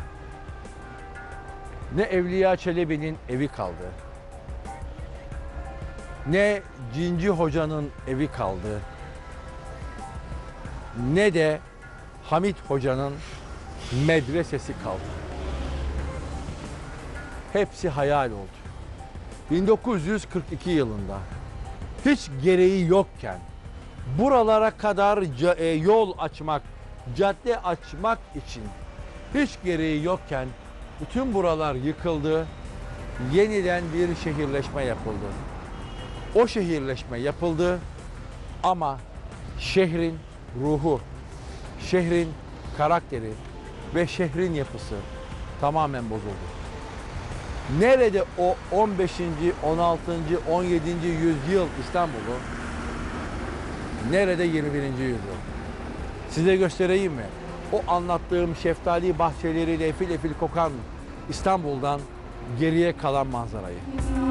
Ne Evliya Çelebi'nin evi kaldı, ne Cinci Hoca'nın evi kaldı, ne de Hamit Hoca'nın medresesi kaldı. Hepsi hayal oldu. bin dokuz yüz kırk iki yılında hiç gereği yokken buralara kadar yol açmak, cadde açmak için hiç gereği yokken bütün buralar yıkıldı, yeniden bir şehirleşme yapıldı. O şehirleşme yapıldı ama şehrin ruhu, şehrin karakteri ve şehrin yapısı tamamen bozuldu. Nerede o on beşinci, on altıncı, on yedinci yüzyıl İstanbul'u? Nerede yirmi birinci yüzyıl? Size göstereyim mi? O anlattığım şeftali bahçeleriyle efil efil kokan İstanbul'dan geriye kalan manzarayı.